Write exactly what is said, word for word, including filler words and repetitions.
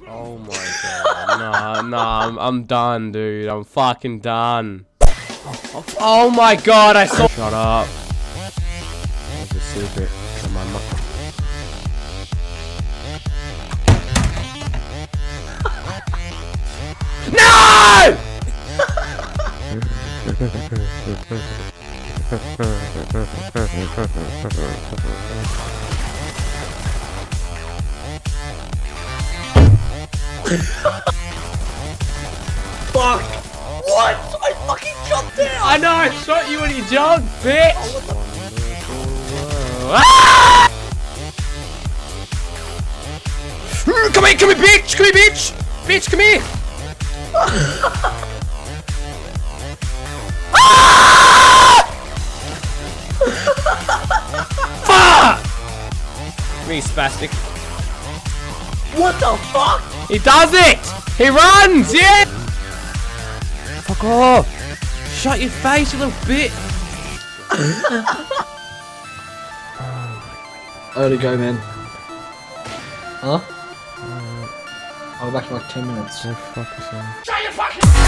Oh my god. Nah, nah, I'm, I'm done, dude. I'm fucking done. Oh, oh my god, I saw- Shut up. That's a secret from my mom. No! Fuck! What? I fucking jumped down! I know, I shot you when you jumped, bitch! Oh, ah! Come here, come here, bitch! Come here, bitch! Bitch, come here! ah! Fuck! Me, Spastic. what the fuck? He does it! He runs, yeah! Fuck off! Shut your face, you little bitch! I gotta go, man. Huh? I'll be back in like ten minutes. Go fuck yourself. Shut your fucking